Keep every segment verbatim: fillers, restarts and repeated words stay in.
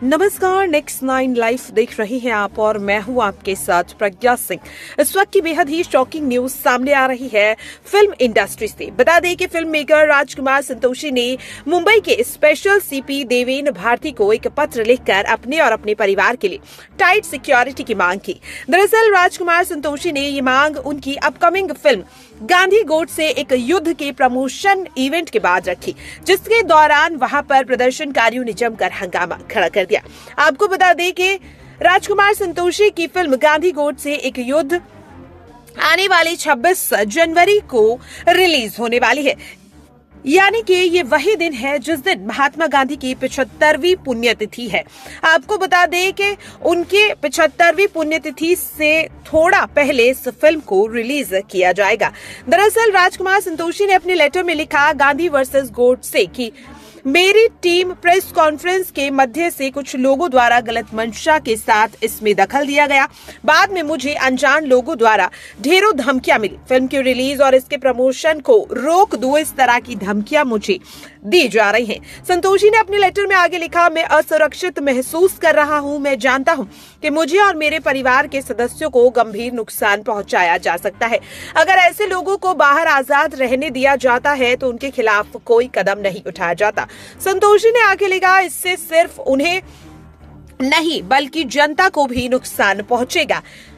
नमस्कार, next nine live देख रहे हैं आप और मैं हूं आपके साथ प्रज्ञा सिंह। इस वक्त की बेहद ही शॉकिंग न्यूज सामने आ रही है फिल्म इंडस्ट्री से। बता दें कि फिल्म मेकर राजकुमार संतोषी ने मुंबई के स्पेशल सीपी देवेन भारती को एक पत्र लिखकर अपने और अपने परिवार के लिए टाइट सिक्योरिटी की मांग की। दरअसल राजकुमार संतोषी ने ये मांग उनकी अपकमिंग फिल्म गांधी गोड से एक युद्ध के प्रमोशन इवेंट के बाद रखी, जिसके दौरान वहां पर प्रदर्शनकारियों ने जमकर हंगामा खड़ा कर दिया। आपको बता दें कि राजकुमार संतोषी की फिल्म गांधी गोड से एक युद्ध आने वाली छब्बीस जनवरी को रिलीज होने वाली है, यानी कि ये वही दिन है जिस दिन महात्मा गांधी की पिछहत्तरवीं पुण्यतिथि है। आपको बता दें कि उनके पिछहत्तरवीं पुण्यतिथि से थोड़ा पहले इस फिल्म को रिलीज किया जाएगा। दरअसल राजकुमार संतोषी ने अपने लेटर में लिखा, गांधी वर्सेस गोडसे की मेरी टीम प्रेस कॉन्फ्रेंस के मध्य से कुछ लोगों द्वारा गलत मंशा के साथ इसमें दखल दिया गया। बाद में मुझे अनजान लोगों द्वारा ढेरों धमकियां मिली। फिल्म की रिलीज और इसके प्रमोशन को रोक दो, इस तरह की धमकियां मुझे दी जा रही हैं। संतोषी ने अपने लेटर में आगे लिखा, मैं असुरक्षित महसूस कर रहा हूं। मैं जानता हूं कि मुझे और मेरे परिवार के सदस्यों को गंभीर नुकसान पहुंचाया जा सकता है। अगर ऐसे लोगों को बाहर आजाद रहने दिया जाता है तो उनके खिलाफ कोई कदम नहीं उठाया जाता। संतोषी ने आगे लिखा, इससे सिर्फ उन्हें नहीं बल्कि जनता को भी नुकसान पहुंचेगा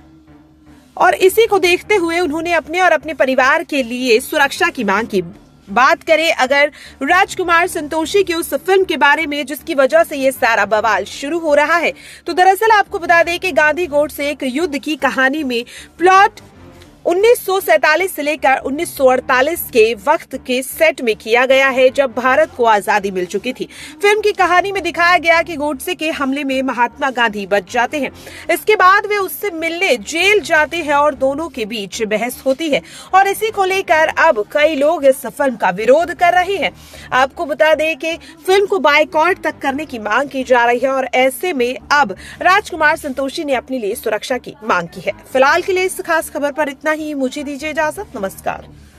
और इसी को देखते हुए उन्होंने अपने और अपने परिवार के लिए सुरक्षा की मांग की। बात करें अगर राजकुमार संतोषी की उस फिल्म के बारे में जिसकी वजह से ये सारा बवाल शुरू हो रहा है, तो दरअसल आपको बता दें कि गांधी गोड से एक युद्ध की कहानी में प्लॉट उन्नीस सौ सैतालीस से लेकर उन्नीस सौ अड़तालीस के वक्त के सेट में किया गया है, जब भारत को आजादी मिल चुकी थी। फिल्म की कहानी में दिखाया गया कि गोडसे के हमले में महात्मा गांधी बच जाते हैं। इसके बाद वे उससे मिलने जेल जाते हैं और दोनों के बीच बहस होती है और इसी को लेकर अब कई लोग इस फिल्म का विरोध कर रहे हैं। आपको बता दें कि फिल्म को बायकॉट तक करने की मांग की जा रही है और ऐसे में अब राजकुमार संतोषी ने अपने लिए सुरक्षा की मांग की है। फिलहाल के लिए इस खास खबर पर इतना ही। मुझे दीजिए इजाजत। नमस्कार।